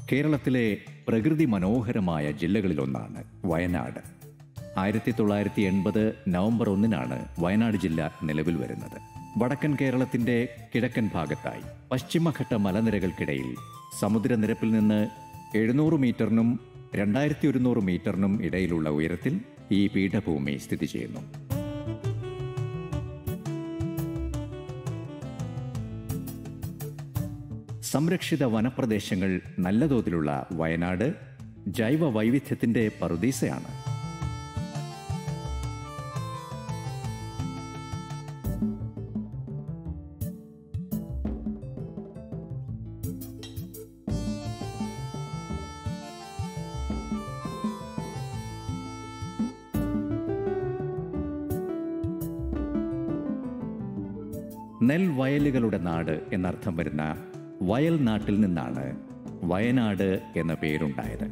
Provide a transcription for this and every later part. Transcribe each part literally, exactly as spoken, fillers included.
കേരളത്തിലെ പ്രകൃതി മനോഹരമായ ജില്ലകളിലൊന്നാണ് വയനാട്. ആയിരത്തി തൊള്ളായിരത്തി എൺപത് നവംബർ ഒന്നിനാണ് വയനാട് ജില്ല നിലവിൽ വരുന്നത്. വടക്കൻ കേരളത്തിന്റെ കിഴക്കൻ ഭാഗത്തായി പശ്ചിമഘട്ട മലനിരകൾക്കിടയിൽ സമുദ്രനിരപ്പിൽ നിന്ന് എഴുന്നൂറ് മീറ്ററിനും രണ്ടായിരത്തി ഒരുന്നൂറ് മീറ്ററിനും ഇടയിലുള്ള ഉയരത്തിൽ ഈ പീഠഭൂമി സ്ഥിതി ചെയ്യുന്നു. സംരക്ഷിത വനപ്രദേശങ്ങൾ നല്ല തോതിലുള്ള വയനാട് ജൈവ വൈവിധ്യത്തിന്റെ പറുദീസയാണ്. നെൽവയലുകളുടെ നാട് എന്നർത്ഥം വരുന്ന വയൽ നാട്ടിൽ നിന്നാണ് വയനാട് എന്ന പേരുണ്ടായത്.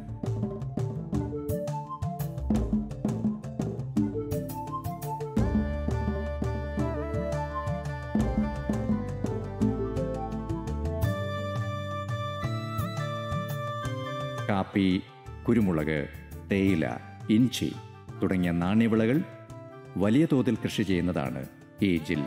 കാപ്പി, കുരുമുളക്, തേയില, ഇഞ്ചി തുടങ്ങിയ നാണ്യവിളകൾ വലിയ തോതിൽ കൃഷി ചെയ്യുന്നതാണ് ഈ ജില്ല.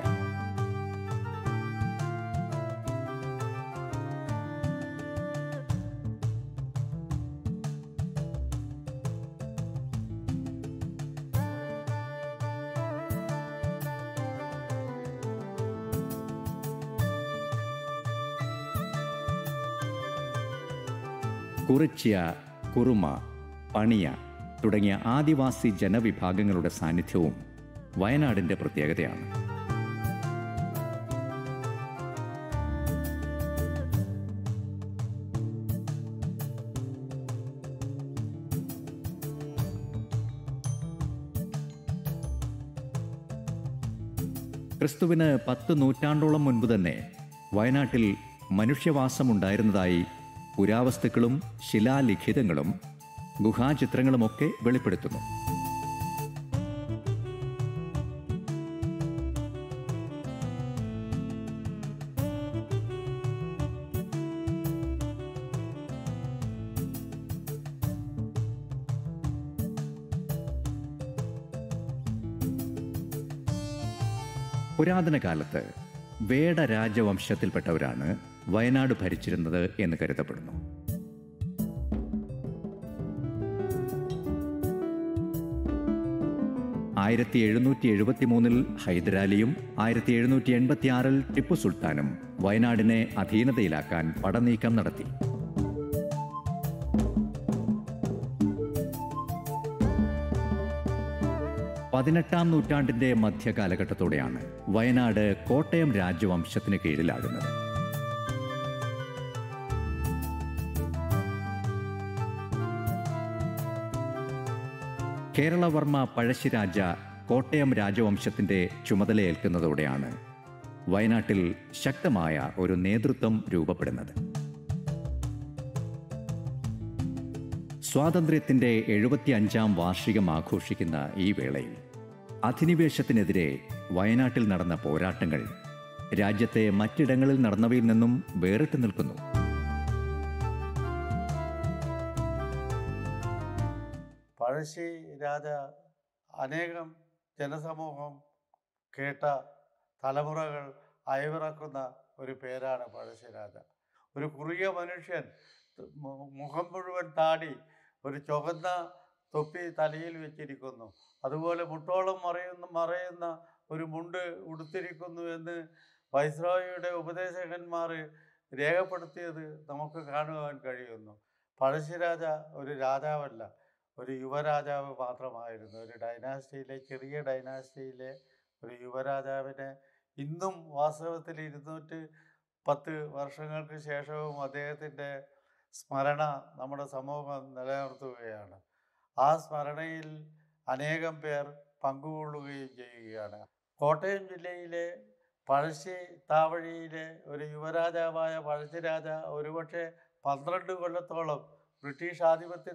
കുറിച്യ, കുറുമ, പണിയ തുടങ്ങിയ ആദിവാസി ജനവിഭാഗങ്ങളുടെ സാന്നിധ്യവും വയനാടിന്റെ പ്രത്യേകതയാണ്. ക്രിസ്തുവിന് പത്ത് നൂറ്റാണ്ടോളം മുൻപ് തന്നെ വയനാട്ടിൽ മനുഷ്യവാസമുണ്ടായിരുന്നതായി പുരാവസ്തുക്കളും ശിലാലിഖിതങ്ങളും ഗുഹാചിത്രങ്ങളുമൊക്കെ വെളിപ്പെടുത്തുന്നു. പുരാതന കാലത്ത് വേട രാജവംശത്തിൽപ്പെട്ടവരാണ് വയനാട് ഭരിച്ചിരുന്നത് എന്ന് കരുതപ്പെടുന്നു. ആയിരത്തി എഴുന്നൂറ്റി എഴുപത്തി മൂന്നിൽ ഹൈദരാലിയും ആയിരത്തി എഴുന്നൂറ്റി എൺപത്തി ആറിൽ ടിപ്പു സുൽത്താനും വയനാടിനെ അധീനതയിലാക്കാൻ പടനീക്കം നടത്തി. പതിനെട്ടാം നൂറ്റാണ്ടിന്റെ മധ്യകാലഘട്ടത്തോടെയാണ് വയനാട് കോട്ടയം രാജവംശത്തിന് കീഴിലാകുന്നത്. കേരളവർമ്മ പഴശ്ശിരാജ കോട്ടയം രാജവംശത്തിന്റെ ചുമതലയേൽക്കുന്നതോടെയാണ് വയനാട്ടിൽ ശക്തമായ ഒരു നേതൃത്വം രൂപപ്പെടുന്നത്. സ്വാതന്ത്ര്യത്തിന്റെ എഴുപത്തി അഞ്ചാം വാർഷികം ആഘോഷിക്കുന്ന ഈ വേളയിൽ അധിനിവേശത്തിനെതിരെ വയനാട്ടിൽ നടന്ന പോരാട്ടങ്ങൾ രാജ്യത്തെ മറ്റിടങ്ങളിൽ നടന്നവയിൽ നിന്നും വേറിട്ട് നിൽക്കുന്നു. പഴശ്ശി രാജ അനേകം ജനസമൂഹം കേട്ട തലമുറകൾ അയവിറക്കുന്ന ഒരു പേരാണ് പഴശ്ശിരാജ. ഒരു കുറുകിയ മനുഷ്യൻ, മുഖം മുഴുവൻ താടി, ഒരു ചുവന്ന തൊപ്പി തലയിൽ വെച്ചിരിക്കുന്നു, അതുപോലെ മുട്ടോളം മറയുന്ന മറയുന്ന ഒരു മുണ്ട് ഉടുത്തിരിക്കുന്നു എന്ന് വൈസ്രോയിയുടെ ഉപദേശകന്മാർ രേഖപ്പെടുത്തിയത് നമുക്ക് കാണുവാൻ കഴിയുന്നു. പഴശ്ശിരാജ ഒരു രാജാവല്ല, ഒരു യുവരാജാവ് മാത്രമായിരുന്നു. ഒരു ഡൈനാസ്റ്റിയിലെ, ചെറിയ ഡൈനാസ്റ്റിയിലെ ഒരു യുവരാജാവിനെ ഇന്നും വാസ്തവത്തിൽ ഇരുന്നൂറ്റി പത്ത് വർഷങ്ങൾക്ക് ശേഷവും അദ്ദേഹത്തിൻ്റെ സ്മരണ നമ്മുടെ സമൂഹം നിലനിർത്തുകയാണ്. ആ സ്മരണയിൽ അനേകം പേർ പങ്കുകൊള്ളുകയും ചെയ്യുകയാണ്. കോട്ടയം ജില്ലയിലെ പഴശ്ശി താവഴിയിലെ ഒരു യുവരാജാവായ പഴശ്ശിരാജ ഒരുപക്ഷെ പന്ത്രണ്ട് കൊല്ലത്തോളം ബ്രിട്ടീഷ് ആധിപത്യത്തിനെതിരായി നിരന്തരം സമരം ചെയ്തു.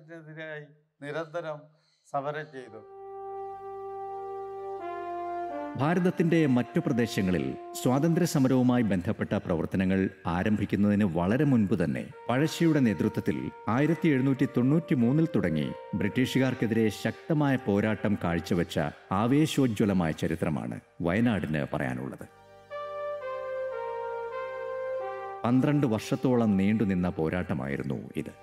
ഭാരതത്തിന്റെ മറ്റു പ്രദേശങ്ങളിൽ സ്വാതന്ത്ര്യ സമരവുമായി ബന്ധപ്പെട്ട പ്രവർത്തനങ്ങൾ ആരംഭിക്കുന്നതിന് വളരെ മുൻപ് തന്നെ പഴശ്ശിയുടെ നേതൃത്വത്തിൽ ആയിരത്തി എഴുന്നൂറ്റി തൊണ്ണൂറ്റി മൂന്നിൽ തുടങ്ങി ബ്രിട്ടീഷുകാർക്കെതിരെ ശക്തമായ പോരാട്ടം കാഴ്ചവെച്ച ആവേശോജ്വലമായ ചരിത്രമാണ് വയനാടിന് പറയാനുള്ളത്. പന്ത്രണ്ട് വർഷത്തോളം നീണ്ടുനിന്ന പോരാട്ടമായിരുന്നു ഇത്.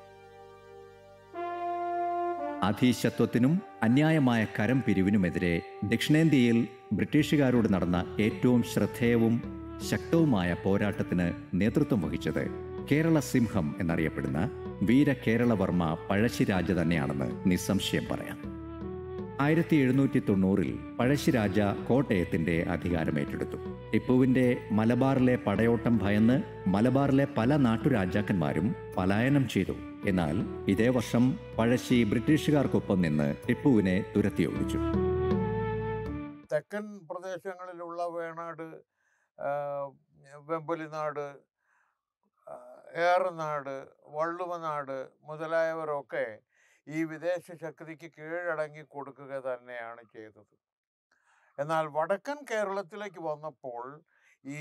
അധീശത്വത്തിനും അന്യായമായ കരം പിരിവിനുമെതിരെ ദക്ഷിണേന്ത്യയിൽ ബ്രിട്ടീഷുകാരോട് നടന്ന ഏറ്റവും ശ്രദ്ധേയവും ശക്തവുമായ പോരാട്ടത്തിന് നേതൃത്വം വഹിച്ചത് കേരള സിംഹം എന്നറിയപ്പെടുന്ന വീര കേരളവർമ്മ പഴശ്ശിരാജ തന്നെയാണെന്ന് നിസ്സംശയം പറയാം. ആയിരത്തി എഴുന്നൂറ്റി തൊണ്ണൂറിൽ പഴശ്ശിരാജ കോട്ടയത്തിന്റെ അധികാരമേറ്റെടുത്തു. ടിപ്പുവിന്റെ മലബാറിലെ പടയോട്ടം ഭയന്ന് മലബാറിലെ പല നാട്ടുരാജാക്കന്മാരും പലായനം ചെയ്തു. എന്നാൽ ഇതേ വർഷം പഴശ്ശി ബ്രിട്ടീഷുകാർക്കൊപ്പം നിന്ന് ടിപ്പുവിനെ തുരത്തിയോടിച്ചു. തെക്കൻ പ്രദേശങ്ങളിലുള്ള വേണാട്, വെമ്പലിനാട്, ഏറനാട്, വള്ളുവനാട് മുതലായവരൊക്കെ ഈ വിദേശ ശക്തിക്ക് കീഴടങ്ങി കൊടുക്കുക തന്നെയാണ് ചെയ്തത്. എന്നാൽ വടക്കൻ കേരളത്തിലേക്ക് വന്നപ്പോൾ ഈ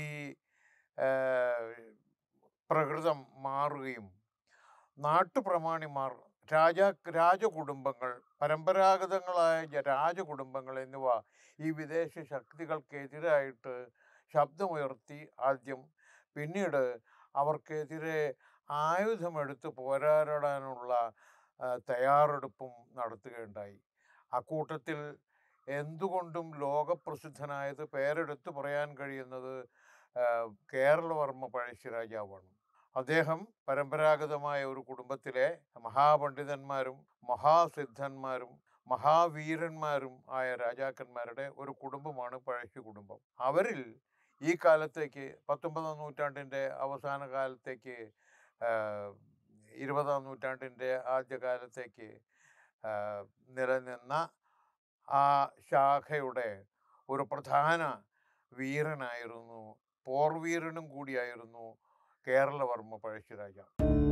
പ്രകൃതം മാറുകയും നാട്ടുപ്രമാണിമാർ, രാജ രാജകുടുംബങ്ങൾ, പരമ്പരാഗതങ്ങളായ രാജകുടുംബങ്ങൾ എന്നിവ ഈ വിദേശ ശക്തികൾക്കെതിരായിട്ട് ശബ്ദമുയർത്തി ആദ്യം, പിന്നീട് അവർക്കെതിരെ ആയുധമെടുത്ത് പോരാടാനുള്ള തയ്യാറെടുപ്പും നടത്തുകയുണ്ടായി. അക്കൂട്ടത്തിൽ എന്തുകൊണ്ടും ലോകപ്രസിദ്ധനായത്, പേരെടുത്ത് പറയാൻ കഴിയുന്നത് കേരളവർമ്മ പഴശ്ശിരാജാവാണ്. അദ്ദേഹം പരമ്പരാഗതമായ ഒരു കുടുംബത്തിലെ മഹാപണ്ഡിതന്മാരും മഹാസിദ്ധന്മാരും മഹാവീരന്മാരും ആയ രാജാക്കന്മാരുടെ ഒരു കുടുംബമാണ് പഴശ്ശി കുടുംബം. അവരിൽ ഈ കാലത്തേക്ക്, പത്തൊമ്പതാം നൂറ്റാണ്ടിൻ്റെ അവസാന കാലത്തേക്ക്, ഇരുപതാം നൂറ്റാണ്ടിൻ്റെ ആദ്യകാലത്തേക്ക് നിലനിന്ന ആ ശാഖയുടെ ഒരു പ്രധാന വീരനായിരുന്നു, പോർവീരനും കൂടിയായിരുന്നു കേരളവർമ്മ പഴശ്ശിരാജ.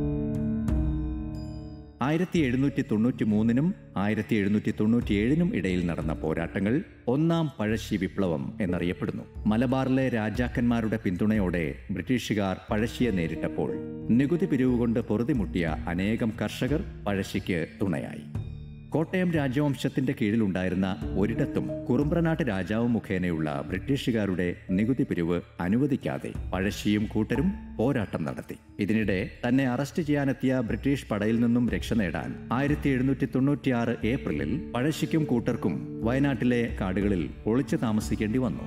ആയിരത്തി എഴുന്നൂറ്റി തൊണ്ണൂറ്റി മൂന്നിനും ആയിരത്തി എഴുന്നൂറ്റി തൊണ്ണൂറ്റി ഏഴിനും ഇടയിൽ നടന്ന പോരാട്ടങ്ങൾ ഒന്നാം പഴശ്ശി വിപ്ലവം എന്നറിയപ്പെടുന്നു. മലബാറിലെ രാജാക്കന്മാരുടെ പിന്തുണയോടെ ബ്രിട്ടീഷുകാർ പഴശ്ശിയെ നേരിട്ടപ്പോൾ നികുതി പിരിവുകൊണ്ട് പൊറുതിമുട്ടിയ അനേകം കർഷകർ പഴശ്ശിക്ക് തുണയായി. കോട്ടയം രാജവംശത്തിന്റെ കീഴിലുണ്ടായിരുന്ന ഒരിടത്തും കുറുമ്പ്രനാട്ട് രാജാവ് മുഖേനയുള്ള ബ്രിട്ടീഷുകാരുടെ നികുതി പിരിവ് അനുവദിക്കാതെ പഴശ്ശിയും കൂട്ടരും പോരാട്ടം നടത്തി. ഇതിനിടെ തന്നെ അറസ്റ്റ് ചെയ്യാനെത്തിയ ബ്രിട്ടീഷ് പടയിൽ നിന്നും രക്ഷ നേടാൻ ആയിരത്തി എഴുന്നൂറ്റി തൊണ്ണൂറ്റിയാറ് ഏപ്രിലിൽ പഴശ്ശിക്കും കൂട്ടർക്കും വയനാട്ടിലെ കാടുകളിൽ ഒളിച്ചു താമസിക്കേണ്ടി വന്നു.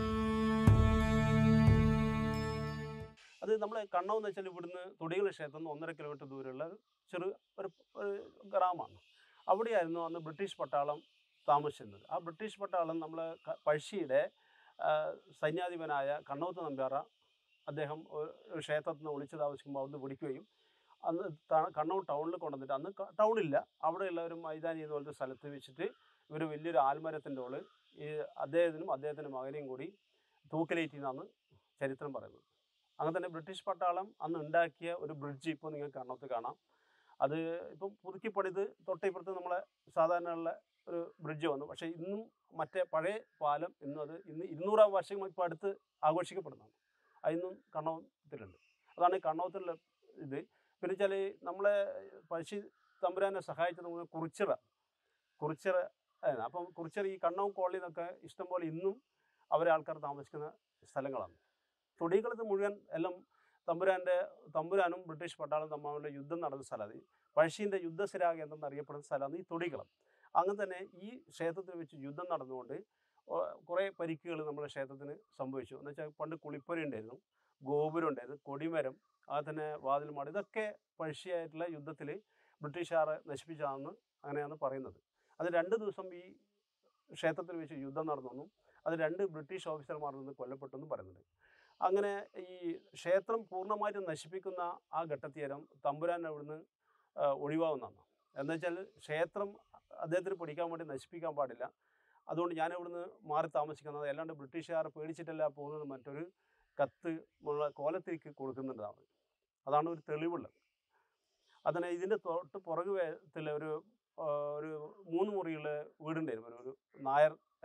അത് നമ്മൾ കണ്ണൗ എന്ന് വെച്ചാൽ ഇവിടുന്ന് തൊടികൾ ക്ഷേത്രം ഒന്നര കിലോമീറ്റർ ദൂരമുള്ള ചെറു ഒരു ഗ്രാമമാണ്. അവിടെയായിരുന്നു അന്ന് ബ്രിട്ടീഷ് പട്ടാളം താമസിച്ചിരുന്നത്. ആ ബ്രിട്ടീഷ് പട്ടാളം നമ്മൾ പഴശ്ശിയുടെ സൈന്യാധിപനായ കണ്ണൗത്ത് നമ്പ്യാറ, അദ്ദേഹം ഒരു ക്ഷേത്രത്തിൽ നിന്ന് ഒളിച്ച് താമസിക്കുമ്പോൾ അവിടുന്ന് പിടിക്കുകയും അന്ന് കണ്ണൂർ ടൗണിൽ കൊണ്ടുവന്നിട്ട്, അന്ന് ടൗണില്ല, അവിടെയുള്ള ഒരു മൈതാനി എന്ന് പോലത്തെ സ്ഥലത്ത് വെച്ചിട്ട് ഇവർ വലിയൊരു ആൽമരത്തിൻ്റെ ഉള്ളിൽ ഈ അദ്ദേഹത്തിനും അദ്ദേഹത്തിൻ്റെ മകനെയും കൂടി തൂക്കിലേറ്റിന്നാണ് ചരിത്രം പറയുന്നത്. അങ്ങനെ തന്നെ ബ്രിട്ടീഷ് പട്ടാളം അന്ന് ഉണ്ടാക്കിയ ഒരു ബ്രിഡ്ജ് ഇപ്പോൾ നിങ്ങൾക്ക് കണ്ണൗത്ത് കാണാം. അത് ഇപ്പം പുതുക്കിപ്പണിത് തൊട്ടിപ്പുറത്ത് നമ്മളെ സാധാരണയുള്ള ഒരു ബ്രിഡ്ജ് വന്നു. പക്ഷേ ഇന്നും മറ്റേ പഴയ പാലം ഇന്നും അത് ഇന്ന് ഇരുന്നൂറാം വർഷം ഇപ്പോൾ അടുത്ത് ആഘോഷിക്കപ്പെടുന്നതാണ്. അതിന്നും കണ്ണൗത്തിലുണ്ട്. അതാണ് കണ്ണൗത്തിലുള്ള ഇത്. പിന്നെ വെച്ചാൽ നമ്മളെ പഴശ്ശി തമ്പുരാനെ സഹായിച്ചത് കുറിച്ചിറ കുറിച്ചിറ അപ്പം കുറിച്ചിറ ഈ കണ്ണൗ കോളനി എന്നൊക്കെ ഇഷ്ടംപോലെ ഇന്നും അവരെ ആൾക്കാർ താമസിക്കുന്ന സ്ഥലങ്ങളാണ്. തൊടികളത്ത് മുഴുവൻ എല്ലാം തമ്പുരാൻ്റെ തമ്പുരാനും ബ്രിട്ടീഷ് പട്ടാളം തമ്മിലുള്ള യുദ്ധം നടന്ന സ്ഥലമാണ്. പഴശ്ശീൻ്റെ യുദ്ധശിരാകേന്ദ്രം എന്നറിയപ്പെടുന്ന സ്ഥലമാണ് ഈ തൊടികളം. അങ്ങനെ തന്നെ ഈ ക്ഷേത്രത്തിൽ വെച്ച് യുദ്ധം നടന്നുകൊണ്ട് കുറേ പരിക്കുകൾ നമ്മുടെ ക്ഷേത്രത്തിന് സംഭവിച്ചു. എന്ന് വെച്ചാൽ പണ്ട് കുളിപ്പുര ഉണ്ടായിരുന്നു, ഗോപുരം ഉണ്ടായിരുന്നു, കൊടിമരം, അത് തന്നെ വാതിൽമാട്, ഇതൊക്കെ പഴശ്ശിയായിട്ടുള്ള യുദ്ധത്തിൽ ബ്രിട്ടീഷുകാരെ നശിപ്പിച്ചതാണെന്ന് അങ്ങനെയാണ് പറയുന്നത്. അത് രണ്ട് ദിവസം ഈ ക്ഷേത്രത്തിൽ വെച്ച് യുദ്ധം നടന്നെന്നും അത് രണ്ട് ബ്രിട്ടീഷ് ഓഫീസർമാരിൽ നിന്ന് കൊല്ലപ്പെട്ടെന്നും പറയുന്നുണ്ട്. അങ്ങനെ ഈ ക്ഷേത്രം പൂർണ്ണമായിട്ടും നശിപ്പിക്കുന്ന ആ ഘട്ടത്തിയേരം തമ്പുരാൻ അവിടുന്ന് ഒഴിവാകുന്നതാണ്. എന്ന് വെച്ചാൽ ക്ഷേത്രം അദ്ദേഹത്തിന് പിടിക്കാൻ വേണ്ടി നശിപ്പിക്കാൻ പാടില്ല, അതുകൊണ്ട് ഞാൻ ഇവിടുന്ന് മാറി താമസിക്കുന്നത്, അല്ലാണ്ട് ബ്രിട്ടീഷുകാരെ പേടിച്ചിട്ടല്ല പോകുന്നത്, മറ്റൊരു കത്ത് ഉള്ള കോലത്തിലേക്ക് കൊടുക്കുന്നുണ്ടാണ്. അതാണ് ഒരു തെളിവുള്ളത്. അതിന് ഇതിൻ്റെ തൊട്ട് പുറകുവശത്തിൽ ഒരു ഒരു മൂന്ന് മുറിയുള്ള വീടുണ്ടായിരുന്നു, ഒരു നായർ അതെ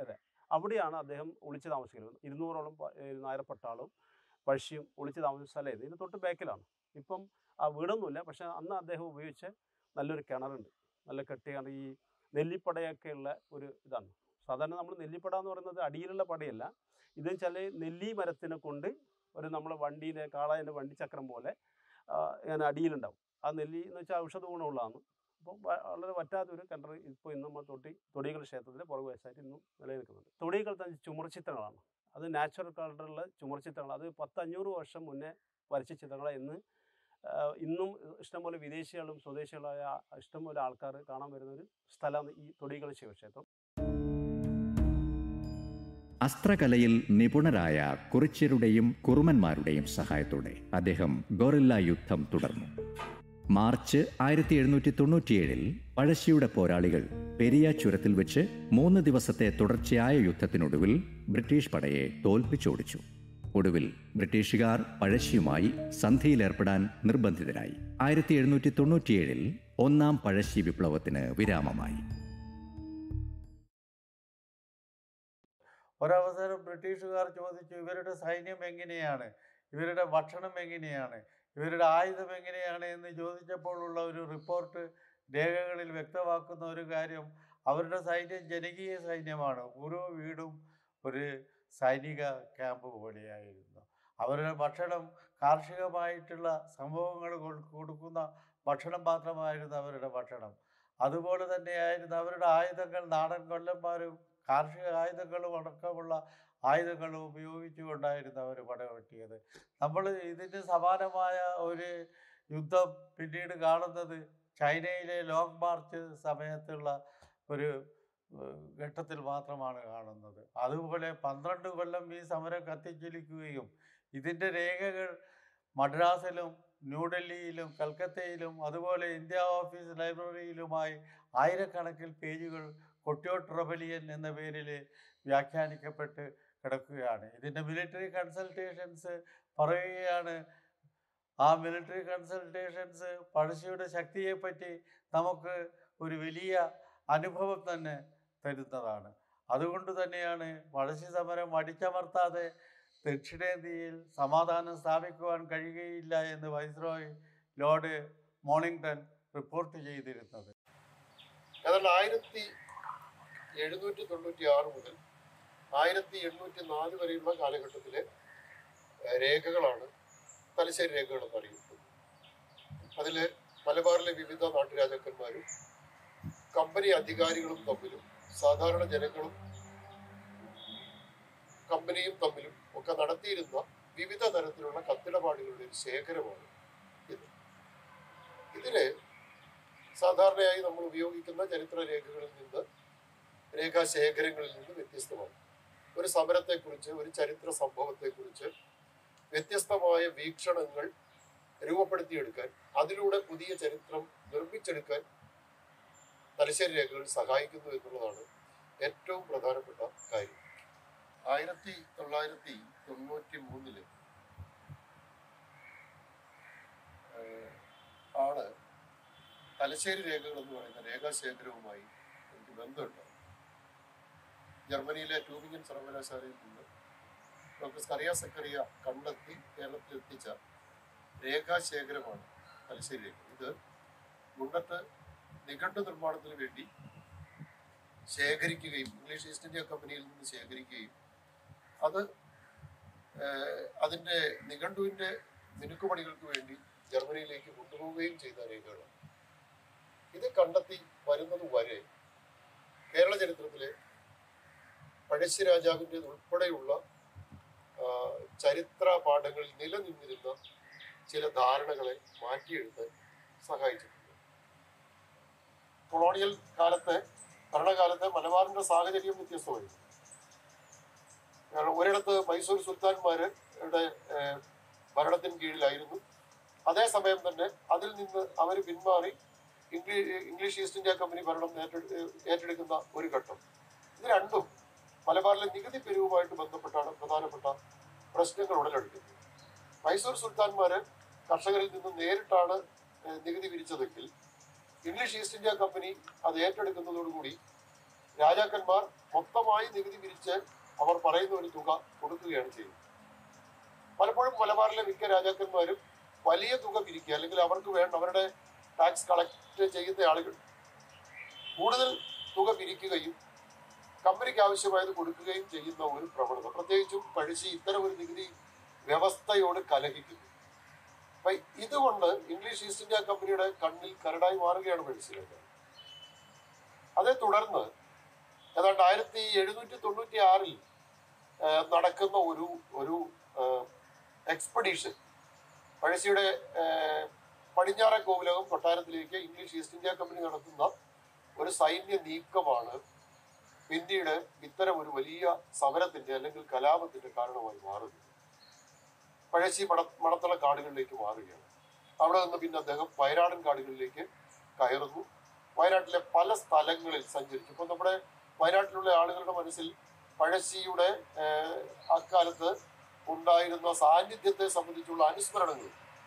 അവിടെയാണ് അദ്ദേഹം ഒളിച്ചു താമസിക്കുന്നത്. ഇരുന്നൂറോളം പ- ഏ, നായരപ്പട്ടാളും പഴശ്ശിയും ഒളിച്ചു താമസിച്ച സ്ഥലമായിരുന്നു. ഇതിന് തൊട്ട് ബാക്കിലാണ്. ഇപ്പം ആ വീടൊന്നുമില്ല, പക്ഷെ അന്ന് അദ്ദേഹം ഉപയോഗിച്ച നല്ലൊരു കിണറുണ്ട്. നല്ല കെട്ടിയാണ് ഈ നെല്ലിപ്പടയൊക്കെ ഉള്ള ഒരു ഇതാണ്. സാധാരണ നമ്മൾ നെല്ലിപ്പട എന്ന് പറയുന്നത് അടിയിലുള്ള പടയല്ല. ഇതെന്ന് വെച്ചാൽ നെല്ലി മരത്തിനെ കൊണ്ട് ഒരു നമ്മളെ വണ്ടീൻ്റെ കാളേൻ്റെ വണ്ടിച്ചക്രം പോലെ ആ, ഇങ്ങനെ അടിയിലുണ്ടാവും. ആ നെല്ലി എന്ന് വെച്ചാൽ ഔഷധ ഗുണമുള്ളതാണ്. അപ്പോൾ വളരെ വറ്റാത്തൊരു കിണർ ഇപ്പോൾ ഇന്ന് നമ്മൾ തൊട്ടി തൊടികൾ ക്ഷേത്രത്തിൻ്റെ പുറകുവശമായിട്ട് ഇന്നും നിലനിൽക്കുന്നുണ്ട്. തൊടികൾ തന്നെ ചുമർച്ചിത്രങ്ങളാണ്. അത് നാച്ചുറൽ കളറുള്ള ചുമർച്ചിത്രങ്ങൾ. അത് പത്തഞ്ഞൂറ് വർഷം മുന്നേ വരച്ച ചിത്രങ്ങളെ ഇന്ന് ആ, ഇന്നും ഇഷ്ടംപോലെ വിദേശികളും സ്വദേശികളായ ഇഷ്ടംപോലെ ആൾക്കാർ കാണാൻ വരുന്ന ഒരു സ്ഥലമാണ് ഈ തൊടികൾ ശിവക്ഷേത്രം. അസ്ത്രകലയിൽ നിപുണരായ കുറിച്യരുടെയും കുറുമന്മാരുടെയും സഹായത്തോടെ അദ്ദേഹം ഗോറില്ല യുദ്ധം തുടർന്നു. മാർച്ച് ആയിരത്തി എഴുന്നൂറ്റി തൊണ്ണൂറ്റിയേഴിൽ പഴശ്ശിയുടെ പോരാളികൾ പെരിയ ചുരത്തിൽ വെച്ച് മൂന്ന് ദിവസത്തെ തുടർച്ചയായ യുദ്ധത്തിനൊടുവിൽ ബ്രിട്ടീഷ് പടയെ തോൽപ്പിച്ചോടിച്ചു. ഒടുവിൽ ബ്രിട്ടീഷുകാർ പഴശ്ശിയുമായി സന്ധിയിലേർപ്പെടാൻ നിർബന്ധിതരായി. ആയിരത്തി എഴുന്നൂറ്റി തൊണ്ണൂറ്റിയേഴിൽ ഒന്നാം പഴശ്ശി വിപ്ലവത്തിന് വിരാമമായി. ഒരവസരം ബ്രിട്ടീഷുകാർ ചോദിച്ചു, ഇവരുടെ സൈന്യം എങ്ങനെയാണ്, ഇവരുടെ ഭക്ഷണം എങ്ങനെയാണ്, ഇവരുടെ ആയുധം എങ്ങനെയാണ് എന്ന് ചോദിച്ചപ്പോഴുള്ള ഒരു റിപ്പോർട്ട് രേഖകളിൽ വ്യക്തമാക്കുന്ന ഒരു കാര്യം, അവരുടെ സൈന്യം ജനകീയ സൈന്യമാണ്. ഓരോ വീടും ഒരു സൈനിക ക്യാമ്പ് പോലെയായിരുന്നു. അവരുടെ ഭക്ഷണം കാർഷികമായിട്ടുള്ള സംഭവങ്ങൾ കൊടുക്കുന്ന ഭക്ഷണം മാത്രമായിരുന്നു അവരുടെ ഭക്ഷണം. അതുപോലെ തന്നെയായിരുന്നു അവരുടെ ആയുധങ്ങൾ. നാടൻ കൊല്ലന്മാരും കാർഷിക ആയുധങ്ങളും അടക്കമുള്ള ആയുധങ്ങളും ഉപയോഗിച്ചുകൊണ്ടായിരുന്നു അവർ പടവെട്ടിയത്. നമ്മൾ ഇതിന് സമാനമായ ഒരു യുദ്ധം പിന്നീട് കാണുന്നത് ചൈനയിലെ ലോങ് മാർച്ച് സമയത്തുള്ള ഒരു ഘട്ടത്തിൽ മാത്രമാണ് കാണുന്നത്. അതുപോലെ പന്ത്രണ്ട് കൊല്ലം ഈ സമരം കത്തിച്ചൊലിക്കുകയും ഇതിൻ്റെ രേഖകൾ മദ്രാസിലും ന്യൂഡൽഹിയിലും കൽക്കത്തയിലും അതുപോലെ ഇന്ത്യ ഓഫീസ് ലൈബ്രറിയിലുമായി ആയിരക്കണക്കിന് പേജുകൾ കൊട്ടിയോട്ട് റെബലിയൻ എന്ന പേരിൽ വ്യാഖ്യാനിക്കപ്പെട്ട് കിടക്കുകയാണ്. ഇതിൻ്റെ മിലിറ്ററി കൺസൾട്ടേഷൻസ് പറയുകയാണ്. ആ മിലിറ്ററി കൺസൾട്ടേഷൻസ് പഴശ്ശിയുടെ ശക്തിയെപ്പറ്റി നമുക്ക് ഒരു വലിയ അനുഭവം തന്നെ തരുന്നതാണ്. അതുകൊണ്ട് തന്നെയാണ് പഴശ്ശി സമരം അടിച്ചമർത്താതെ ദക്ഷിണേന്ത്യയിൽ സമാധാനം സ്ഥാപിക്കുവാൻ കഴിയുകയില്ല എന്ന് വൈസ്രോയ് ലോർഡ് മോണിംഗ്ടൺ റിപ്പോർട്ട് ചെയ്തിരുന്നത്. ഏതാണ്ട് ആയിരത്തി എഴുന്നൂറ്റി തൊണ്ണൂറ്റി ആറ് മുതൽ ആയിരത്തി എണ്ണൂറ്റി നാല് വരെയുള്ള കാലഘട്ടത്തിലെ രേഖകളാണ് തലശ്ശേരി രേഖകൾ എന്നറിയപ്പെടുന്നത്. അതിൽ മലബാറിലെ വിവിധ നാട്ടുരാജാക്കന്മാരും കമ്പനി അധികാരികളും തമ്മിലും സാധാരണ ജനങ്ങളും കമ്പനിയും തമ്മിലും ഒക്കെ നടത്തിയിരുന്ന വിവിധ തരത്തിലുള്ള കത്തിടപാടുകളുടെ ഒരു ശേഖരമാണ് ഇത്. ഇതില് സാധാരണയായി നമ്മൾ ഉപയോഗിക്കുന്ന ചരിത്ര രേഖകളിൽ നിന്ന് രേഖാശേഖരങ്ങളിൽ നിന്ന് വ്യത്യസ്തമാണ്. ഒരു സമരത്തെക്കുറിച്ച്, ഒരു ചരിത്ര സംഭവത്തെക്കുറിച്ച് വ്യത്യസ്തമായ വീക്ഷണങ്ങൾ രൂപപ്പെടുത്തിയെടുക്കാൻ, അതിലൂടെ പുതിയ ചരിത്രം നിർമ്മിച്ചെടുക്കാൻ തലശ്ശേരി രേഖകൾ സഹായിക്കുന്നു എന്നുള്ളതാണ് ഏറ്റവും പ്രധാനപ്പെട്ട കാര്യം. ആയിരത്തി തൊള്ളായിരത്തി തൊണ്ണൂറ്റി മൂന്നില് ആണ് തലശ്ശേരി രേഖകൾ എന്ന് പറയുന്ന രേഖാശേഖരവുമായി എനിക്ക് ബന്ധമുണ്ട്. ജർമ്മനിയിലെ ട്യൂബിംഗൻ സർവകലാശാലയിൽ നിന്ന് ഡോക്ടർ സ്കറിയ സക്കറിയ കണ്ടെത്തി കേരളത്തിൽ എത്തിച്ച രേഖാശേഖരമാണ് തലശ്ശേരി രേഖ. ഇത് മുണ്ടത്ത് നിഘണ്ടു നിർമ്മാണത്തിന് വേണ്ടി ശേഖരിക്കുകയും ഇംഗ്ലീഷ് ഈസ്റ്റ് ഇന്ത്യ കമ്പനിയിൽ നിന്ന് ശേഖരിക്കുകയും അത് അതിൻ്റെ നിഘണ്ടുവിൻ്റെ മിനുക്കുപണികൾക്ക് വേണ്ടി ജർമ്മനിയിലേക്ക് കൊണ്ടുപോവുകയും ചെയ്ത രേഖകളാണ്. ഇത് കണ്ടെത്തി വരുന്നത് വരെ കേരള ചരിത്രത്തിലെ പഴശ്ശി രാജാവിൻ്റെ ഉൾപ്പെടെയുള്ള ചരിത്ര പാഠങ്ങളിൽ നിലനിന്നിരുന്ന ചില ധാരണകളെ മാറ്റിയെടുത്ത് സഹായിച്ചിട്ടുണ്ട്. കൊളോണിയൽ കാലത്തെ ഭരണകാലത്തെ മലബാറിന്റെ സാഹചര്യം വ്യത്യസ്തമായിരുന്നു. കാരണം ഒരിടത്ത് മൈസൂർ സുൽത്താൻമാരുടെ ഭരണത്തിന് കീഴിലായിരുന്നു. അതേസമയം തന്നെ അതിൽ നിന്ന് അവർ പിന്മാറി English English East India company ഭരണം ഏറ്റെടു ഏറ്റെടുക്കുന്ന ഒരു ഘട്ടം. ഇത് രണ്ടും മലബാറിലെ നികുതി പിരിവുമായിട്ട് ബന്ധപ്പെട്ടാണ് പ്രധാനപ്പെട്ട പ്രശ്നങ്ങൾ ഉടലെടുക്കുന്നത്. മൈസൂർ സുൽത്താൻമാര് കർഷകരിൽ നിന്ന് നേരിട്ടാണ് നികുതി പിരിച്ചതെങ്കിൽ ഇംഗ്ലീഷ് ഈസ്റ്റ് ഇന്ത്യ കമ്പനി അത് ഏറ്റെടുക്കുന്നതോടുകൂടി രാജാക്കന്മാർ മൊത്തമായി നികുതി പിരിച്ച് അവർ പറയുന്ന ഒരു തുക കൊടുക്കുകയാണ് ചെയ്യുന്നത്. പലപ്പോഴും മലബാറിലെ മിക്ക രാജാക്കന്മാരും വലിയ തുക പിരിക്കുക, അല്ലെങ്കിൽ അവർക്ക് വേണ്ട അവരുടെ ടാക്സ് കളക്ട് ചെയ്യുന്ന ആളുകൾ കൂടുതൽ തുക പിരിക്കുകയും കമ്പനിക്ക് ആവശ്യമായത് കൊടുക്കുകയും ചെയ്യുന്ന ഒരു പ്രവണത, പ്രത്യേകിച്ചും പഴശ്ശി ഇത്തരം ഒരു നികുതി വ്യവസ്ഥയോട് കലഹിക്കുന്നു. അപ്പൊ ഇതുകൊണ്ട് ഇംഗ്ലീഷ് ഈസ്റ്റ് ഇന്ത്യ കമ്പനിയുടെ കണ്ണിൽ കരടായി മാറുകയാണ് പഴശ്ശി രാജാവ്. അതേ തുടർന്ന് ഏതാണ്ട് ആയിരത്തി എഴുന്നൂറ്റി തൊണ്ണൂറ്റി ആറിൽ നടക്കുന്ന ഒരു ഒരു എക്സ്പെഡീഷൻ, പഴശ്ശിയുടെ പടിഞ്ഞാറെ കോവിലകം കൊട്ടാരത്തിലേക്ക് ഇംഗ്ലീഷ് ഈസ്റ്റ് ഇന്ത്യ കമ്പനി നടത്തുന്ന ഒരു സൈന്യ നീക്കമാണ് പിന്നീട് ഇത്തരം ഒരു വലിയ സമരത്തിന്റെ അല്ലെങ്കിൽ കലാപത്തിന്റെ കാരണമായി മാറുന്നത്. പഴശ്ശി മട മടത്തള കാടുകളിലേക്ക് മാറുകയാണ്. അവിടെ നിന്ന് പിന്നെ അദ്ദേഹം വയനാടൻ കാടുകളിലേക്ക് കയറുന്നു. വയനാട്ടിലെ പല സ്ഥലങ്ങളിൽ സഞ്ചരിച്ചു. ഇപ്പൊ നമ്മുടെ വയനാട്ടിലുള്ള ആളുകളുടെ മനസ്സിൽ പഴശ്ശിയുടെ അക്കാലത്ത് ഉണ്ടായിരുന്ന സാന്നിധ്യത്തെ സംബന്ധിച്ചുള്ള അനുസ്മരണങ്ങൾ.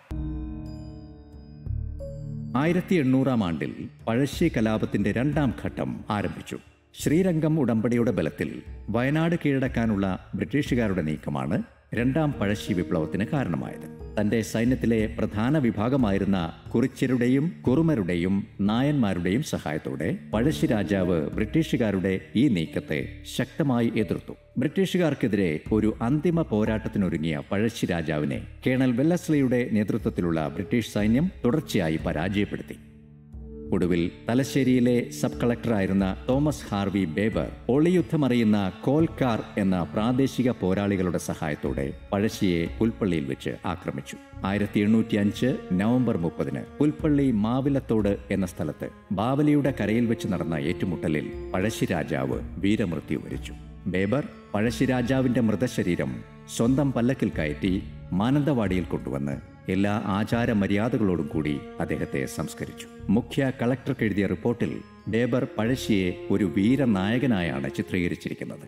ആയിരത്തി എണ്ണൂറാം ആണ്ടിൽ പഴശ്ശി കലാപത്തിന്റെ രണ്ടാം ഘട്ടം ആരംഭിച്ചു. ശ്രീരംഗം ഉടമ്പടിയുടെ ബലത്തിൽ വയനാട് കീഴടക്കാനുള്ള ബ്രിട്ടീഷുകാരുടെ നീക്കമാണ് രണ്ടാം പഴശ്ശി വിപ്ലവത്തിന് കാരണമായത്. തന്റെ സൈന്യത്തിലെ പ്രധാന വിഭാഗമായിരുന്ന കുറിച്യരുടെയും കുറുമരുടെയും നായന്മാരുടെയും സഹായത്തോടെ പഴശ്ശി രാജാവ് ബ്രിട്ടീഷുകാരുടെ ഈ നീക്കത്തെ ശക്തമായി എതിർത്തു. ബ്രിട്ടീഷുകാർക്കെതിരെ ഒരു അന്തിമ പോരാട്ടത്തിനൊരുങ്ങിയ പഴശ്ശി രാജാവിനെ കേണൽ വെല്ലസ്ലിയുടെ നേതൃത്വത്തിലുള്ള ബ്രിട്ടീഷ് സൈന്യം തുടർച്ചയായി പരാജയപ്പെടുത്തി. ഒടുവിൽ തലശ്ശേരിയിലെ സബ് കളക്ടറായിരുന്ന തോമസ് ഹാർവി ബേബർ ഒളിയുദ്ധമറിയുന്ന കോൽക്കാർ എന്ന പ്രാദേശിക പോരാളികളുടെ സഹായത്തോടെ പഴശ്ശിയെ പുൽപ്പള്ളിയിൽ വെച്ച് ആക്രമിച്ചു. ആയിരത്തി എണ്ണൂറ്റി അഞ്ച് നവംബർ മുപ്പതിന് പുൽപ്പള്ളി മാവിലത്തോട് എന്ന സ്ഥലത്ത് ബാവലിയുടെ കരയിൽ വെച്ച് നടന്ന ഏറ്റുമുട്ടലിൽ പഴശ്ശി രാജാവ് വീരമൃത്യു വരിച്ചു. ബേബർ പഴശ്ശി രാജാവിന്റെ മൃതശരീരം സ്വന്തം പല്ലക്കിൽ കയറ്റി മാനന്തവാടിയിൽ കൊണ്ടുവന്ന് എല്ലാ ആചാര മര്യാദകളോടും കൂടി അദ്ദേഹത്തെ സംസ്കരിച്ചു. മുഖ്യ കളക്ടർക്ക് എഴുതിയ റിപ്പോർട്ടിൽ ബേബർ പഴശ്ശിയെ ഒരു വീരനായകനായാണ് ചിത്രീകരിച്ചിരിക്കുന്നത്.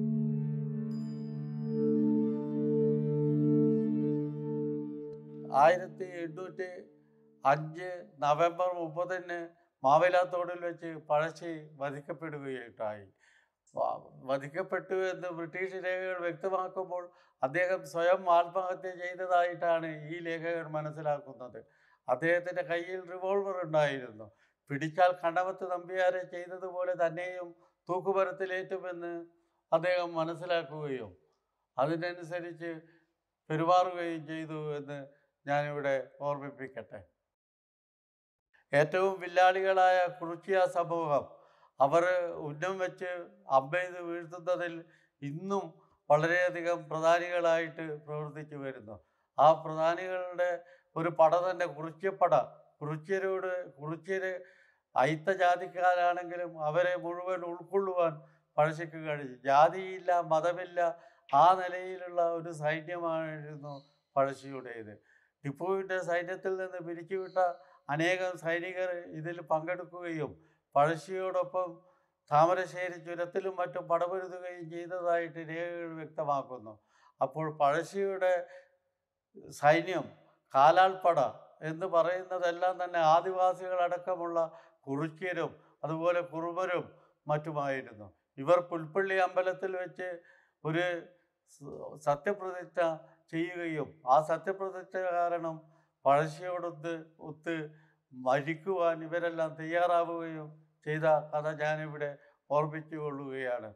ആയിരത്തി എണ്ണൂറ്റി അഞ്ച് നവംബർ മുപ്പതിന് മാവിലാത്തോടിൽ വെച്ച് പഴശ്ശി വധിക്കപ്പെടുകയുണ്ടായി. വധിക്കപ്പെട്ടു എന്ന് ബ്രിട്ടീഷ് രേഖകൾ വ്യക്തമാക്കുമ്പോൾ അദ്ദേഹം സ്വയം ആത്മഹത്യ ചെയ്തതായിട്ടാണ് ഈ ലേഖകർ മനസ്സിലാക്കുന്നത്. അദ്ദേഹത്തിൻ്റെ കയ്യിൽ റിവോൾവർ ഉണ്ടായിരുന്നു. പിടിച്ചാൽ കണ്ടമത്ത് നമ്പ്യാരെ ചെയ്തതുപോലെ തന്നെയും തൂക്കുമരത്തിലേറ്റുമെന്ന് അദ്ദേഹം മനസ്സിലാക്കുകയും അതിനനുസരിച്ച് പെരുമാറുകയും ചെയ്തു എന്ന് ഞാനിവിടെ ഓർമ്മിപ്പിക്കട്ടെ. ഏറ്റവും വില്ലാളികളായ കുറിച്യ സമൂഹം അവർ ഉന്നം വെച്ച് അമ്പെയ്ത് വീഴ്ത്തുന്നതിൽ ഇന്നും വളരെയധികം പ്രധാനികളായിട്ട് പ്രവർത്തിച്ചു വരുന്നു. ആ പ്രധാനികളുടെ ഒരു പട തന്നെ കുറിച്യപ്പട. കുറിച്യരോട് കുറിച്യര് അയിത്ത ജാതിക്കാരാണെങ്കിലും അവരെ മുഴുവൻ ഉൾക്കൊള്ളുവാൻ പഴശ്ശിക്ക് കഴിഞ്ഞു. ജാതിയില്ല, മതമില്ല, ആ നിലയിലുള്ള ഒരു സൈന്യമായിരുന്നു പഴശ്ശിയുടേത്. ടിപ്പുവിൻ്റെ സൈന്യത്തിൽ നിന്ന് പിരിച്ചുവിട്ട അനേകം സൈനികർ ഇതിൽ പങ്കെടുക്കുകയും പഴശ്ശിയോടൊപ്പം താമരശ്ശേരി ചുരത്തിലും മറ്റും പടപൊരുതുകയും ചെയ്തതായിട്ട് രേഖകൾ വ്യക്തമാക്കുന്നു. അപ്പോൾ പഴശ്ശിയുടെ സൈന്യം കാലാൾപ്പട എന്ന് പറയുന്നതെല്ലാം തന്നെ ആദിവാസികളടക്കമുള്ള കുറിച്യരും അതുപോലെ കുറുമരും മറ്റുമായിരുന്നു. ഇവർ പുൽപ്പള്ളി അമ്പലത്തിൽ വെച്ച് ഒരു സത്യപ്രതിജ്ഞ ചെയ്യുകയും ആ സത്യപ്രതിജ്ഞ കാരണം പഴശ്ശിയോടൊത്ത് ഒത്ത് മരിക്കുവാൻ ഇവരെല്ലാം തയ്യാറാവുകയും ചെയ്ത കഥ ഞാനിവിടെ ഓർമ്മിച്ചു കൊള്ളുകയാണ്.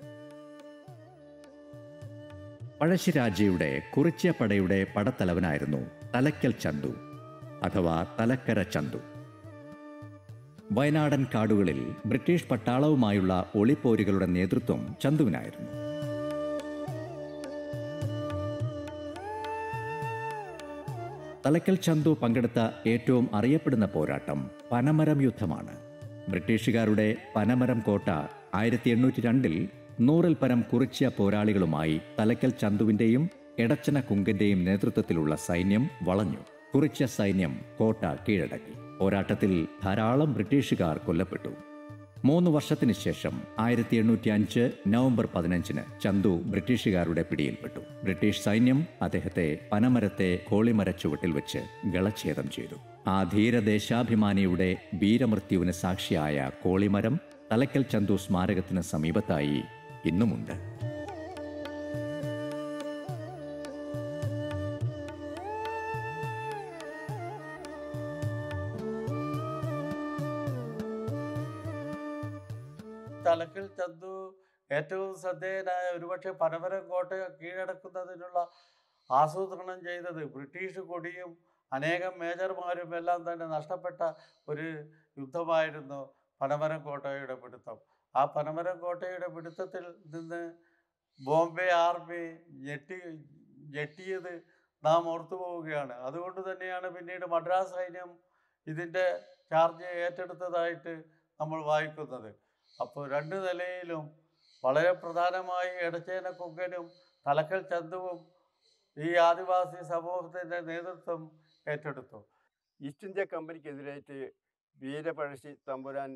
പഴശ്ശിരാജയുടെ കുറിച്യ പടയുടെ പടത്തലവനായിരുന്നു തലക്കൽ ചന്തു അഥവാ തലക്കര ചന്തു. വയനാടൻ കാടുകളിൽ ബ്രിട്ടീഷ് പട്ടാളവുമായുള്ള ഒളിപ്പോരുകളുടെ നേതൃത്വം ചന്തുവിനായിരുന്നു. തലക്കൽ ചന്തു പങ്കെടുത്ത ഏറ്റവും അറിയപ്പെടുന്ന പോരാട്ടം പനമരം യുദ്ധമാണ്. ബ്രിട്ടീഷുകാരുടെ പനമരം കോട്ട ആയിരത്തി എണ്ണൂറ്റി രണ്ടിൽ നൂറിൽ പരം കുറിച്യ പോരാളികളുമായി തലക്കൽ ചന്തുവിന്റെയും എടച്ചന കുങ്കന്റെയും നേതൃത്വത്തിലുള്ള സൈന്യം വളഞ്ഞു. കുറിച്യ സൈന്യം കോട്ട കീഴടക്കി. പോരാട്ടത്തിൽ ധാരാളം ബ്രിട്ടീഷുകാർ കൊല്ലപ്പെട്ടു. മൂന്ന് വർഷത്തിന് ശേഷം ആയിരത്തി എണ്ണൂറ്റി അഞ്ച് നവംബർ പതിനഞ്ചിന് ചന്തു ബ്രിട്ടീഷുകാരുടെ പിടിയിൽപ്പെട്ടു. ബ്രിട്ടീഷ് സൈന്യം അദ്ദേഹത്തെ പനമരത്തെ കോളിമരച്ചുവട്ടിൽ വെച്ച് ഗളച്ഛേദം ചെയ്തു. ആ ധീരദേശാഭിമാനിയുടെ വീരമൃത്യുവിന് സാക്ഷിയായ കോളിമരം തലക്കൽ ചന്തു സ്മാരകത്തിന് സമീപത്തായി ഇന്നുമുണ്ട്. തലക്കൽ ചന്തു ഏറ്റവും ശ്രദ്ധേയനായ ഒരുപക്ഷെ പനമരം കോട്ട കീഴടക്കുന്നതിനുള്ള ആസൂത്രണം ചെയ്തത് ബ്രിട്ടീഷ് കൊടിയും അനേകം മേജർമാരും എല്ലാം തന്നെ നഷ്ടപ്പെട്ട ഒരു യുദ്ധമായിരുന്നു പനമരം കോട്ടയുടെ പിടുത്തം. ആ പനമരം കോട്ടയുടെ പിടുത്തത്തിൽ നിന്ന് ബോംബെ ആർമി ഞെട്ടി ഞെട്ടിയത് നാം ഓർത്തു പോവുകയാണ്. അതുകൊണ്ട് തന്നെയാണ് പിന്നീട് മദ്രാസ് സൈന്യം ഇതിൻ്റെ ചാർജ് ഏറ്റെടുത്തതായിട്ട് നമ്മൾ വായിക്കുന്നത്. അപ്പോൾ രണ്ട് നിലയിലും വളരെ പ്രധാനമായി എടച്ചേന കുങ്കനും തലക്കൽ ചന്തുവും ഈ ആദിവാസി സമൂഹത്തിൻ്റെ നേതൃത്വം ഏറ്റെടുത്തു. ഈസ്റ്റ് ഇന്ത്യ കമ്പനിക്കെതിരായിട്ട് വീരപഴശ്ശി തമ്പുരാൻ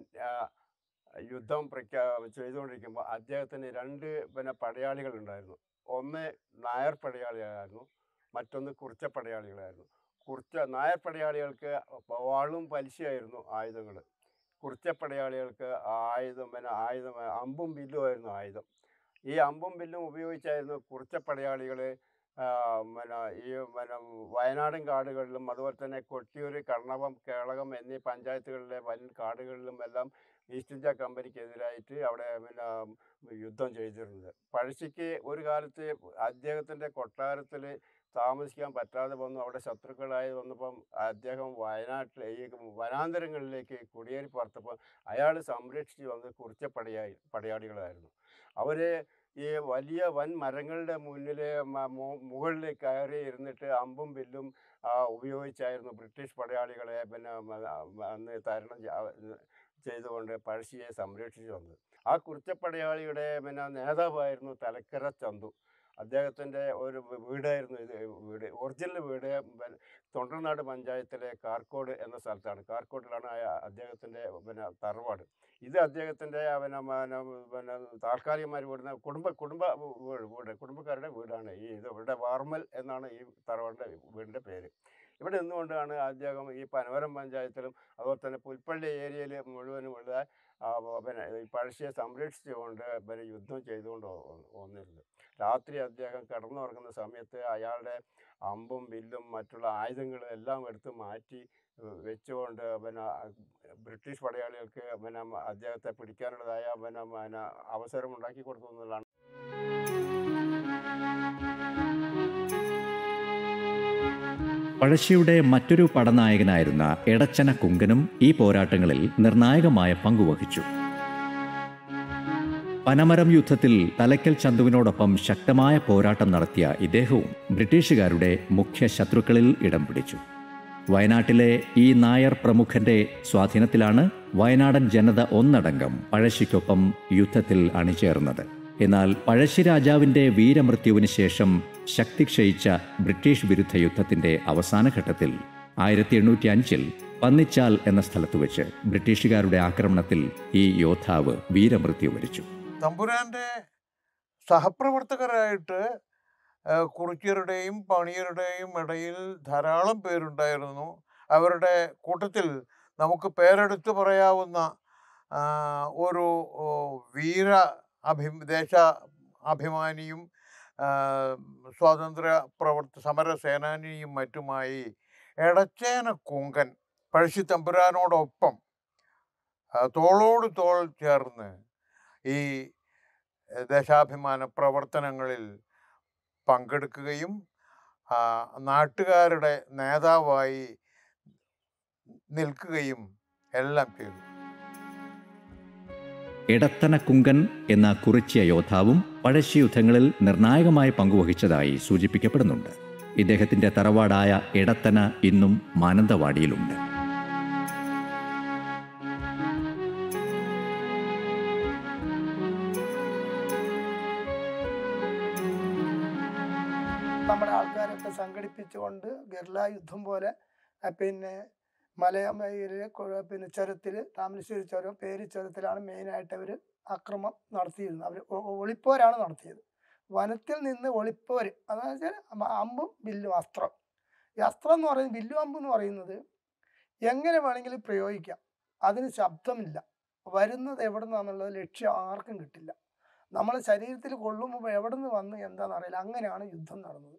യുദ്ധം പ്രഖ്യാ ചെയ്തുകൊണ്ടിരിക്കുമ്പോൾ അദ്ദേഹത്തിന് രണ്ട് പിന്നെ പടയാളികളുണ്ടായിരുന്നു. ഒന്ന് നായർ പടയാളികളായിരുന്നു, മറ്റൊന്ന് കുറിച്ച പടയാളികളായിരുന്നു. കുറിച്ച നായർ പടയാളികൾക്ക് വാളും പലിശയായിരുന്നു ആയുധങ്ങൾ. കുറിച്ച പടയാളികൾക്ക് ആയുധം പിന്നെ ആയുധം അമ്പും വില്ലുമായിരുന്നു ആയുധം. ഈ അമ്പും വില്ലും ഉപയോഗിച്ചായിരുന്നു കുറിച്ച പടയാളികൾ പിന്നെ ഈ പിന്നെ വയനാടൻ കാടുകളിലും അതുപോലെ തന്നെ കൊട്ടിയൂർ, കണ്ണവം, കേളകം എന്നീ പഞ്ചായത്തുകളിലെ വൻ കാടുകളിലും എല്ലാം ഈസ്റ്റ് ഇന്ത്യ കമ്പനിക്കെതിരായിട്ട് അവിടെ പിന്നെ യുദ്ധം ചെയ്തിരുന്നത്. പഴശ്ശിക്ക് ഒരു കാലത്ത് അദ്ദേഹത്തിൻ്റെ കൊട്ടാരത്തിൽ താമസിക്കാൻ പറ്റാതെ വന്നു. അവിടെ ശത്രുക്കളായി വന്നപ്പം അദ്ദേഹം വയനാട്ടിലെ ഈ വനാന്തരങ്ങളിലേക്ക് കുടിയേറി പാർത്തപ്പോൾ അയാൾ സംരക്ഷിച്ച് വന്നത് കുറിച്ച പടയാളി പടയാളികളായിരുന്നു. അവർ ഈ വലിയ വൻ മരങ്ങളുടെ മുന്നിൽ മുകളിൽ കയറി ഇരുന്നിട്ട് അമ്പും വില്ലും ഉപയോഗിച്ചായിരുന്നു ബ്രിട്ടീഷ് പടയാളികളെ പിന്നെ അന്ന് തരണം ചെയ്തുകൊണ്ട് പഴശ്ശിയെ സംരക്ഷിച്ചു വന്നത്. ആ കുറിച്ചപ്പടയാളിയുടെ പിന്നെ നേതാവായിരുന്നു തലക്കര ചന്തു. അദ്ദേഹത്തിൻ്റെ ഒരു വീടായിരുന്നു ഇത്. വീട് ഒറിജിനൽ വീട് തൊണ്ടർനാട് പഞ്ചായത്തിലെ കാർക്കോട് എന്ന സ്ഥലത്താണ്. കാർക്കോട്ടിലാണ് അദ്ദേഹത്തിൻ്റെ പിന്നെ തറവാട്. ഇത് അദ്ദേഹത്തിൻ്റെ പിന്നെ പിന്നെ താൽക്കാലികമായി വീടുന്ന കുടുംബ കുടുംബ വീട് കുടുംബക്കാരുടെ വീടാണ്. ഈ ഇത് ഇവിടെ വാർമൽ എന്നാണ് ഈ തറവാടിൻ്റെ വീടിൻ്റെ പേര്. ഇവിടെ നിന്നുകൊണ്ടാണ് അദ്ദേഹം ഈ പനമരം പഞ്ചായത്തിലും അതുപോലെ തന്നെ പുൽപ്പള്ളി ഏരിയയിൽ മുഴുവനുമുള്ള പിന്നെ ഈ പഴശ്ശിയെ സംരക്ഷിച്ചുകൊണ്ട് പിന്നെ യുദ്ധം ചെയ്തുകൊണ്ട് വന്നിരുന്നത്. രാത്രി അദ്ദേഹം കിടന്നുറങ്ങുന്ന സമയത്ത് അയാളുടെ അമ്പും വില്ലും മറ്റുള്ള ആയുധങ്ങളും എല്ലാം എടുത്ത് മാറ്റി വെച്ചുകൊണ്ട് പിന്നെ ബ്രിട്ടീഷ് പടയാളികൾക്ക് പിന്നെ അദ്ദേഹത്തെ പിടിക്കാനുള്ളതായ പിന്നെ പിന്നെ അവസരം ഉണ്ടാക്കി കൊടുത്തു എന്നുള്ളതാണ്. പഴശ്ശിയുടെ മറ്റൊരു പടനായകനായിരുന്ന എടച്ചന കുങ്കനും ഈ പോരാട്ടങ്ങളിൽ നിർണായകമായ പങ്കുവഹിച്ചു. പനമരം യുദ്ധത്തിൽ തലക്കൽ ചന്തുവിനോടൊപ്പം ശക്തമായ പോരാട്ടം നടത്തിയ ഇദ്ദേഹവും ബ്രിട്ടീഷുകാരുടെ മുഖ്യ ശത്രുക്കളിൽ ഇടം പിടിച്ചു. വയനാട്ടിലെ ഈ നായർ പ്രമുഖന്റെ സ്വാധീനത്തിലാണ് വയനാടൻ ജനത ഒന്നടങ്കം പഴശ്ശിക്കൊപ്പം യുദ്ധത്തിൽ അണിചേർന്നത്. എന്നാൽ പഴശ്ശി രാജാവിന്റെ വീരമൃത്യുവിന് ശേഷം ശക്തി ക്ഷയിച്ച ബ്രിട്ടീഷ് വിരുദ്ധ യുദ്ധത്തിന്റെ അവസാന ഘട്ടത്തിൽ ആയിരത്തി എണ്ണൂറ്റി അഞ്ചിൽ പന്നിച്ചാൽ എന്ന സ്ഥലത്ത് വെച്ച് ബ്രിട്ടീഷുകാരുടെ ആക്രമണത്തിൽ ഈ യോദ്ധാവ് വീരമൃത്യു വരിച്ചു. തമ്പുരാന്റെ സഹപ്രവർത്തകരായിട്ട് കുറിച്യരുടെയും പണിയരുടെയും ഇടയിൽ ധാരാളം പേരുണ്ടായിരുന്നു. അവരുടെ കൂട്ടത്തിൽ നമുക്ക് പേരെടുത്ത് പറയാവുന്ന ഒരു വീര അഭി ദേശ അഭിമാനിയും സ്വാതന്ത്ര്യ പ്രവർത്ത സമര സേനാനിയും മറ്റുമായി എടച്ചേന കുങ്കൻ പഴശ്ശി തമ്പുരാനോടൊപ്പം തോളോട് തോൾ ചേർന്ന് ഈ ദേശാഭിമാന പ്രവർത്തനങ്ങളിൽ പങ്കെടുക്കുകയും നാട്ടുകാരുടെ നേതാവായി നിൽക്കുകയും എല്ലാം ചെയ്തു. എടത്തന കുങ്കൻ എന്ന കുറിച്യ യോദ്ധാവും പഴശ്ശി യുദ്ധങ്ങളിൽ നിർണായകമായ പങ്കുവഹിച്ചതായി സൂചിപ്പിക്കപ്പെടുന്നുണ്ട്. ഇദ്ദേഹത്തിന്റെ തറവാടായ എടത്തന ഇന്നും മാനന്തവാടിയിലുണ്ട്. നമ്മുടെ ആൾക്കാരൊക്കെ സംഘടിപ്പിച്ചുകൊണ്ട് ഗർല യുദ്ധം പോലെ പിന്നെ മലയമയിലെ പിന്നെ ചുരത്തിൽ താമരശ്ശേരി ചുരം പേര് ചുരത്തിലാണ് മെയിനായിട്ട് അവർ ആക്രമണം നടത്തിയിരുന്നത്. അവർ ഒളിപ്പോരാണ് നടത്തിയത്. വനത്തിൽ നിന്ന് ഒളിപ്പോര് അതെന്ന് വെച്ചാൽ അമ്പും വില്ലും അസ്ത്രം. ഈ അസ്ത്രം എന്ന് പറയുന്നത് വില്ലും അമ്പ് എന്ന് പറയുന്നത് എങ്ങനെ വേണമെങ്കിലും പ്രയോഗിക്കാം. അതിന് ശബ്ദമില്ല. വരുന്നത് എവിടെ നിന്നാണെന്നുള്ളത് ലക്ഷ്യം ആർക്കും കിട്ടില്ല. നമ്മളെ ശരീരത്തിൽ കൊള്ളുമ്പോൾ എവിടെ നിന്ന് വന്ന് എന്താണെന്നറിയില്ല. അങ്ങനെയാണ് യുദ്ധം നടന്നത്.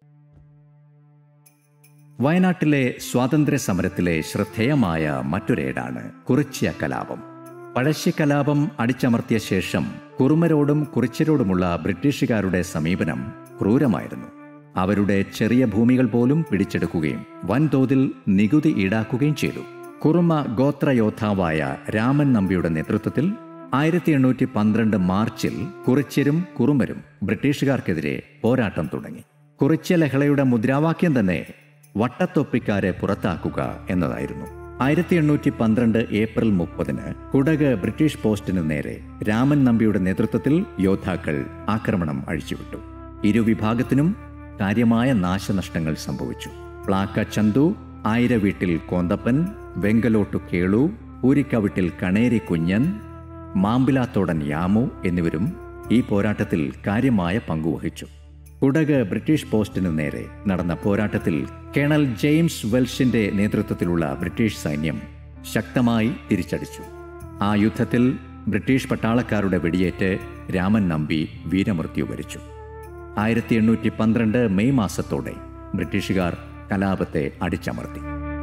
വയനാട്ടിലെ സ്വാതന്ത്ര്യ സമരത്തിലെ ശ്രദ്ധേയമായ മറ്റൊരേടാണ് കുറിച്യ കലാപം. പഴശ്ശി കലാപം അടിച്ചമർത്തിയ ശേഷം കുറുമരോടും കുറിച്യരോടുമുള്ള ബ്രിട്ടീഷുകാരുടെ സമീപനം ക്രൂരമായിരുന്നു. അവരുടെ ചെറിയ ഭൂമികൾ പോലും പിടിച്ചെടുക്കുകയും വൻതോതിൽ നികുതി ഈടാക്കുകയും ചെയ്തു. കുറുമ ഗോത്രയോദ്ധാവായ രാമൻ നമ്പിയുടെ നേതൃത്വത്തിൽ ആയിരത്തി എണ്ണൂറ്റി പന്ത്രണ്ട് മാർച്ചിൽ കുറിച്യരും കുറുമരും ബ്രിട്ടീഷുകാർക്കെതിരെ പോരാട്ടം തുടങ്ങി. കുറിച്യ ലഹളയുടെ മുദ്രാവാക്യം തന്നെ വട്ടത്തൊപ്പിക്കാരെ പുറത്താക്കുക എന്നതായിരുന്നു. ആയിരത്തി എണ്ണൂറ്റി പന്ത്രണ്ട് ഏപ്രിൽ മുപ്പതിന് കുടക് ബ്രിട്ടീഷ് പോസ്റ്റിന് നേരെ രാമൻ നമ്പിയുടെ നേതൃത്വത്തിൽ യോദ്ധാക്കൾ ആക്രമണം അഴിച്ചുവിട്ടു. ഇരുവിഭാഗത്തിനും കാര്യമായ നാശനഷ്ടങ്ങൾ സംഭവിച്ചു. പ്ലാക്ക ചന്തു, ആയിരവീട്ടിൽ കോന്തപ്പൻ, വെങ്കലോട്ടു കേളു, ഊരിക്കവിട്ടിൽ കണേരി കുഞ്ഞൻ, മാമ്പിലാത്തോടൻ യാമു എന്നിവരും ഈ പോരാട്ടത്തിൽ കാര്യമായ പങ്കുവഹിച്ചു. കുടക് ബ്രിട്ടീഷ് പോസ്റ്റിന് നേരെ നടന്ന പോരാട്ടത്തിൽ കേണൽ ജെയിംസ് വെൽഷിന്റെ നേതൃത്വത്തിലുള്ള ബ്രിട്ടീഷ് സൈന്യം ശക്തമായി തിരിച്ചടിച്ചു. ആ യുദ്ധത്തിൽ ബ്രിട്ടീഷ് പട്ടാളക്കാരുടെ വെടിയേറ്റ് രാമൻ നമ്പി വീരമൃത്യു വരിച്ചു. ആയിരത്തി എണ്ണൂറ്റി പന്ത്രണ്ട് മെയ് മാസത്തോടെ ബ്രിട്ടീഷുകാർ കലാപത്തെ അടിച്ചമർത്തി.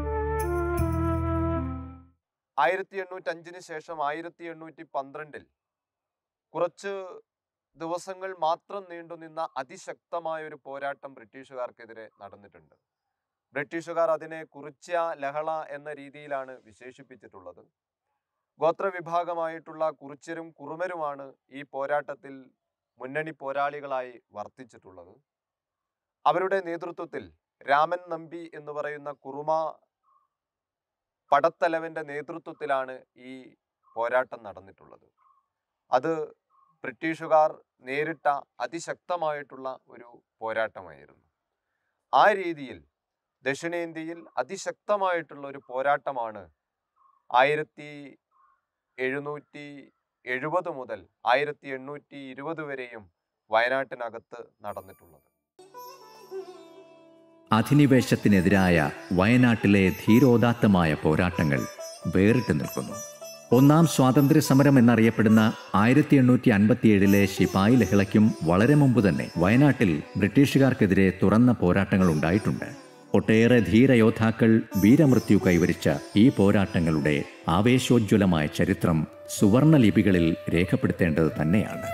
ആയിരത്തി എണ്ണൂറ്റി അഞ്ചിന് ശേഷം ആയിരത്തി എണ്ണൂറ്റി പന്ത്രണ്ടിൽ കുറച്ച് ദിവസങ്ങൾ മാത്രം നീണ്ടുനിന്ന അതിശക്തമായ ഒരു പോരാട്ടം ബ്രിട്ടീഷുകാർക്കെതിരെ നടന്നിട്ടുണ്ട്. ബ്രിട്ടീഷുകാർ അതിനെ കുറിച്യ ലഹള എന്ന രീതിയിലാണ് വിശേഷിപ്പിച്ചിട്ടുള്ളത്. ഗോത്രവിഭാഗമായിട്ടുള്ള കുറിച്യരും കുറുമരുമാണ് ഈ പോരാട്ടത്തിൽ മുന്നണി പോരാളികളായി വർത്തിച്ചിട്ടുള്ളത്. അവരുടെ നേതൃത്വത്തിൽ രാമൻ നമ്പി എന്ന് പറയുന്ന കുറുമ പടത്തലവന്റെ നേതൃത്വത്തിലാണ് ഈ പോരാട്ടം നടന്നിട്ടുള്ളത്. അത് ബ്രിട്ടീഷുകാർ നേരിട്ട അതിശക്തമായിട്ടുള്ള ഒരു പോരാട്ടമായിരുന്നു. ആ രീതിയിൽ ദക്ഷിണേന്ത്യയിൽ അതിശക്തമായിട്ടുള്ള ഒരു പോരാട്ടമാണ് ആയിരത്തി എഴുന്നൂറ്റി എഴുപത് മുതൽ ആയിരത്തി എണ്ണൂറ്റി ഇരുപത് വരെയും വയനാട്ടിനകത്ത് നടന്നിട്ടുള്ളത്. അധിനിവേശത്തിനെതിരായ വയനാട്ടിലെ ധീരോദാത്തമായ പോരാട്ടങ്ങൾ വേറിട്ട് നിൽക്കുന്നു. ഒന്നാം സ്വാതന്ത്ര്യ സമരം എന്നറിയപ്പെടുന്ന ആയിരത്തി എണ്ണൂറ്റി അൻപത്തിയേഴിലെ ശിപായി ലഹളയ്ക്കും വളരെ മുമ്പ് തന്നെ വയനാട്ടിൽ ബ്രിട്ടീഷുകാർക്കെതിരെ തുറന്ന പോരാട്ടങ്ങൾ ഉണ്ടായിട്ടുണ്ട്. ഒട്ടേറെ ധീരയോദ്ധാക്കൾ വീരമൃത്യു കൈവരിച്ച ഈ പോരാട്ടങ്ങളുടെ ആവേശോജ്വലമായ ചരിത്രം സുവർണ ലിപികളിൽ രേഖപ്പെടുത്തേണ്ടത് തന്നെയാണ്.